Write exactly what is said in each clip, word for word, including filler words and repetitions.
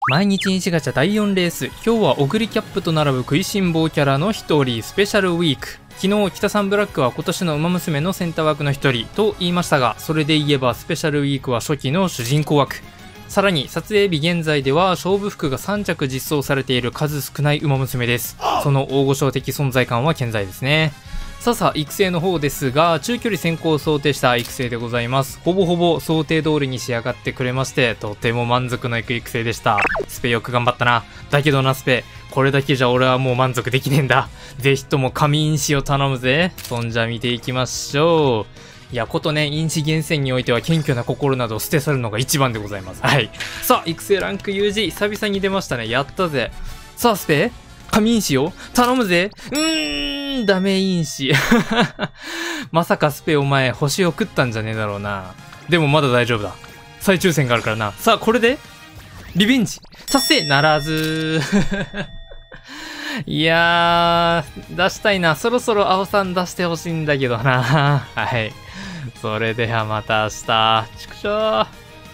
毎日日ガチャだいよんレース、今日はオグリキャップと並ぶ食いしん坊キャラの一人、スペシャルウィーク。昨日北さんブラックは今年の馬娘のセンター枠の一人と言いましたが、それで言えばスペシャルウィークは初期の主人公枠。さらに撮影日現在では勝負服がさん着実装されている数少ない馬娘です。その大御所的存在感は健在ですね。さあさあ育成の方ですが、中距離先行を想定した育成でございます。ほぼほぼ想定通りに仕上がってくれまして、とても満足のいく育成でした。スペよく頑張ったな。だけどなスペ、これだけじゃ俺はもう満足できねえんだ。ぜひとも神因子を頼むぜ。そんじゃ見ていきましょう。いや、ことね、因子厳選においては謙虚な心などを捨て去るのが一番でございます。はい。さあ、育成ランク ユージー、久々に出ましたね。やったぜ。さあ、スペ神因子を頼むぜ。うーん、ダメ因子。まさかスペお前、星を食ったんじゃねえだろうな。でもまだ大丈夫だ。再抽選があるからな。さあ、これでリベンジ達成ならず。いやー、出したいな。そろそろ青さん出してほしいんだけどな。はい。それではまた明日。ちくしょー。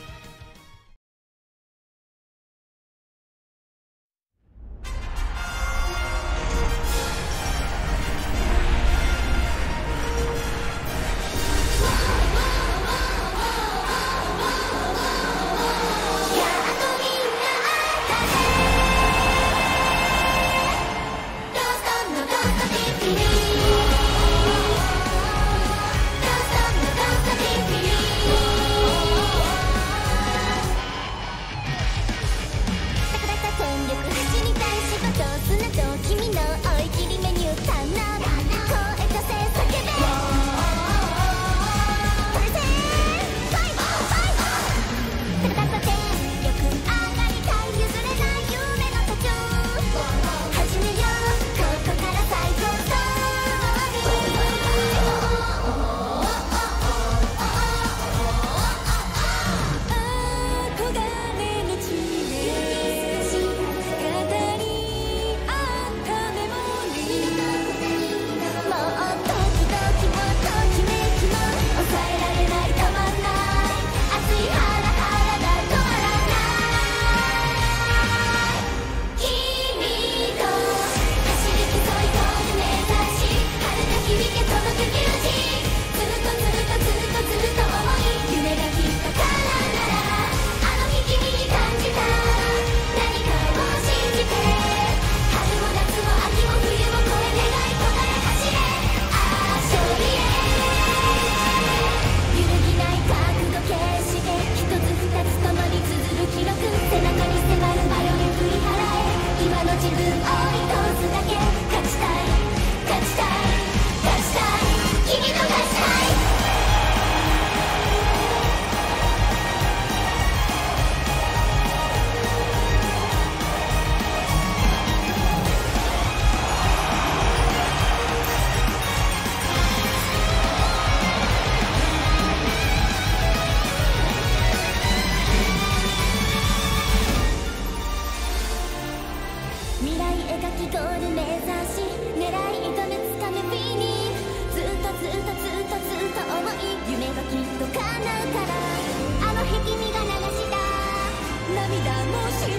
未来描きゴール目指し、狙い挑めつかめフィニッシュ、ずっとずっとずっとずっと思い、夢がきっと叶うから、あの日君が流した涙もし